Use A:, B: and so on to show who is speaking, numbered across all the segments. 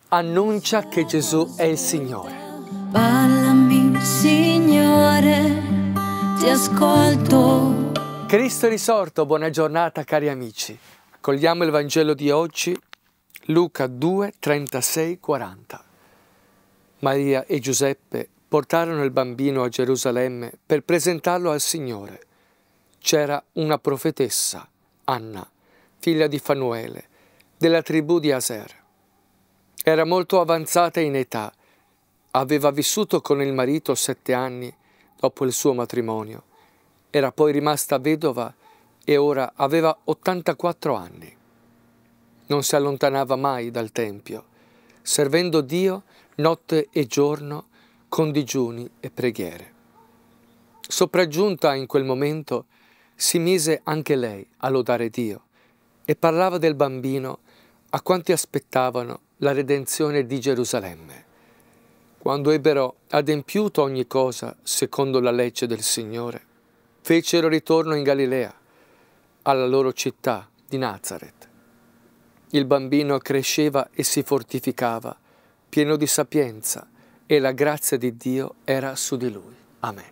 A: annuncia che Gesù è il Signore.
B: Parlami, Signore, ti ascolto.
A: Cristo è risorto, buona giornata cari amici. Accogliamo il Vangelo di oggi, Luca 2, 36, 40. Maria e Giuseppe portarono il bambino a Gerusalemme per presentarlo al Signore. C'era una profetessa, Anna, figlia di Fanuele, della tribù di Aser. Era molto avanzata in età, aveva vissuto con il marito 7 anni dopo il suo matrimonio. Era poi rimasta vedova e ora aveva 84 anni. Non si allontanava mai dal Tempio, servendo Dio notte e giorno con digiuni e preghiere. Sopraggiunta in quel momento, si mise anche lei a lodare Dio e parlava del bambino a quanti aspettavano la redenzione di Gerusalemme. Quando ebbero adempiuto ogni cosa secondo la legge del Signore, fecero ritorno in Galilea, alla loro città di Nazaret. Il bambino cresceva e si fortificava, pieno di sapienza, e la grazia di Dio era su di lui. Amen.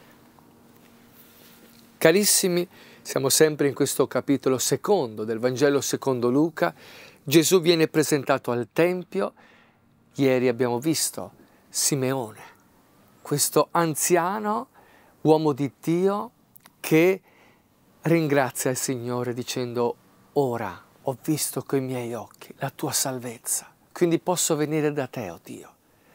A: Carissimi, siamo sempre in questo capitolo secondo del Vangelo secondo Luca. Gesù viene presentato al Tempio. Ieri abbiamo visto Simeone, questo anziano uomo di Dio che ringrazia il Signore dicendo: ora ho visto coi miei occhi la tua salvezza, quindi posso venire da te, oh Dio.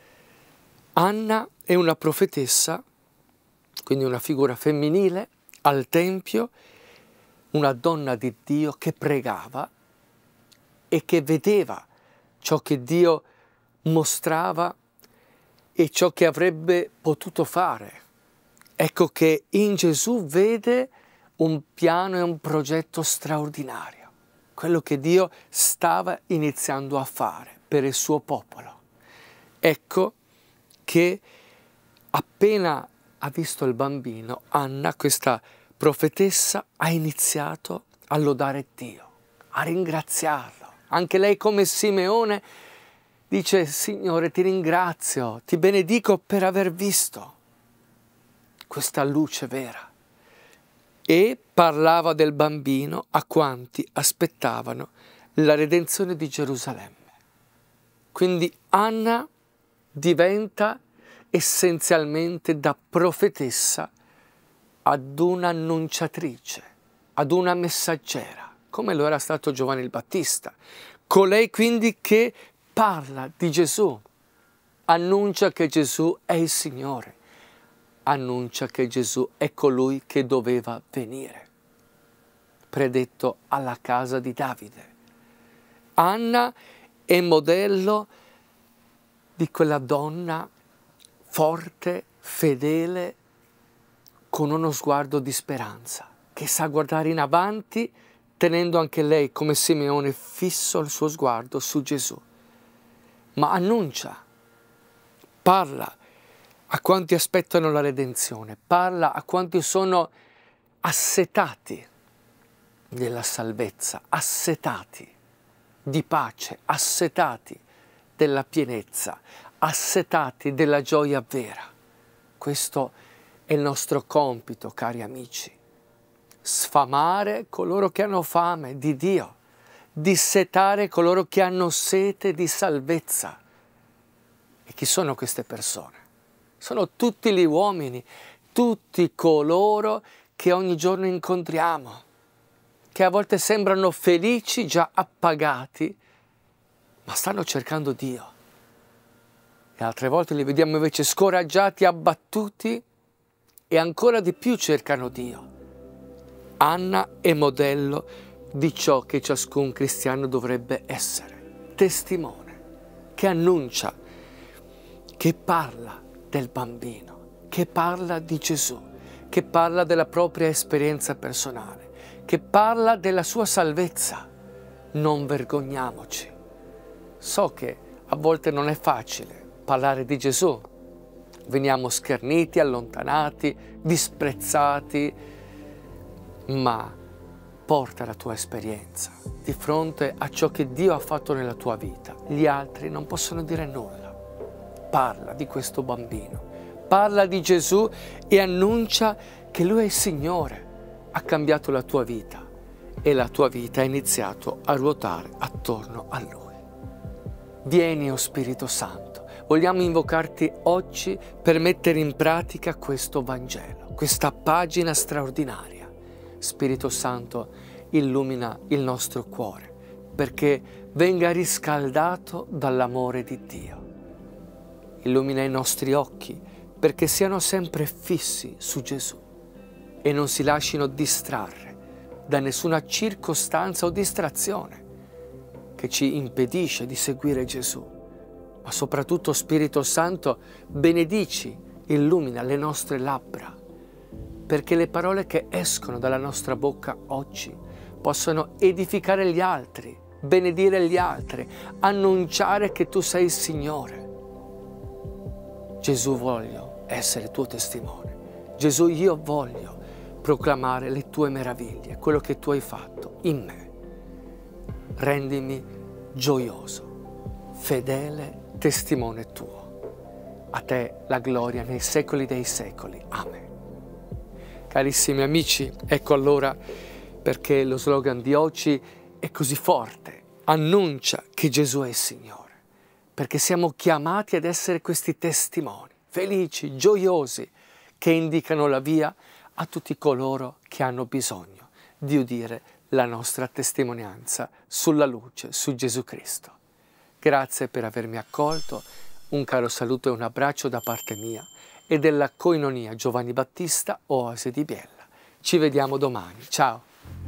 A: Anna è una profetessa, quindi una figura femminile, al Tempio, una donna di Dio che pregava e che vedeva ciò che Dio mostrava e ciò che avrebbe potuto fare. Ecco che in Gesù vede un piano e un progetto straordinario, quello che Dio stava iniziando a fare per il suo popolo. Ecco che appena ha visto il bambino, Anna, questa profetessa, ha iniziato a lodare Dio, a ringraziarlo. Anche lei, come Simeone, dice: Signore, ti ringrazio, ti benedico per aver visto questa luce vera. E parlava del bambino a quanti aspettavano la redenzione di Gerusalemme. Quindi Anna diventa essenzialmente da profetessa ad un'annunciatrice, ad una messaggera, come lo era stato Giovanni il Battista. Colei quindi che parla di Gesù, annuncia che Gesù è il Signore, annuncia che Gesù è colui che doveva venire, predetto alla casa di Davide. Anna è modello di quella donna forte, fedele, con uno sguardo di speranza, che sa guardare in avanti, tenendo anche lei, come Simeone, fisso il suo sguardo su Gesù. Ma annuncia, parla a quanti aspettano la redenzione, parla a quanti sono assetati della salvezza, assetati di pace, assetati della pienezza, assetati della gioia vera. Questo è il nostro compito, cari amici. Sfamare coloro che hanno fame di Dio, dissetare coloro che hanno sete di salvezza. E chi sono queste persone? Sono tutti gli uomini, tutti coloro che ogni giorno incontriamo, che a volte sembrano felici, già appagati, ma stanno cercando Dio. E altre volte li vediamo invece scoraggiati, abbattuti e ancora di più cercano Dio. Anna è modello di ciò che ciascun cristiano dovrebbe essere, testimone, che annuncia, che parla del bambino, che parla di Gesù, che parla della propria esperienza personale, che parla della sua salvezza. Non vergogniamoci. So che a volte non è facile parlare di Gesù. Veniamo scherniti, allontanati, disprezzati, ma porta la tua esperienza di fronte a ciò che Dio ha fatto nella tua vita. Gli altri non possono dire nulla. Parla di questo bambino, parla di Gesù e annuncia che Lui è il Signore, ha cambiato la tua vita e la tua vita ha iniziato a ruotare attorno a Lui. Vieni, o Spirito Santo, vogliamo invocarti oggi per mettere in pratica questo Vangelo, questa pagina straordinaria. Spirito Santo, illumina il nostro cuore perché venga riscaldato dall'amore di Dio. Illumina i nostri occhi perché siano sempre fissi su Gesù e non si lasciino distrarre da nessuna circostanza o distrazione che ci impedisce di seguire Gesù. Ma soprattutto, Spirito Santo, benedici, illumina le nostre labbra perché le parole che escono dalla nostra bocca oggi possano edificare gli altri, benedire gli altri, annunciare che tu sei il Signore. Gesù, voglio essere tuo testimone. Gesù, io voglio proclamare le tue meraviglie, quello che tu hai fatto in me. Rendimi gioioso, fedele testimone tuo. A te la gloria nei secoli dei secoli. Amen. Carissimi amici, ecco allora perché lo slogan di oggi è così forte. Annuncia che Gesù è il Signore. Perché siamo chiamati ad essere questi testimoni, felici, gioiosi, che indicano la via a tutti coloro che hanno bisogno di udire la nostra testimonianza sulla luce, su Gesù Cristo. Grazie per avermi accolto, un caro saluto e un abbraccio da parte mia e della Koinonia Giovanni Battista, Oasi di Biella. Ci vediamo domani, ciao!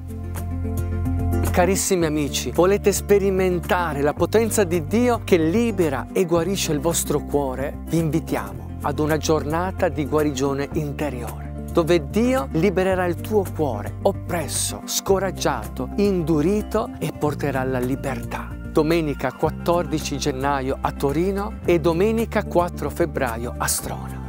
A: Carissimi amici, volete sperimentare la potenza di Dio che libera e guarisce il vostro cuore? Vi invitiamo ad una giornata di guarigione interiore, dove Dio libererà il tuo cuore, oppresso, scoraggiato, indurito e porterà alla libertà. Domenica 14 gennaio a Torino e domenica 4 febbraio a Strona.